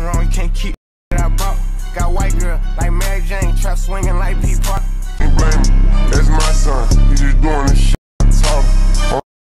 wrong, you can't keep that I bought. Got white girl like Mary Jane, trap swinging like P. Park. That's my son.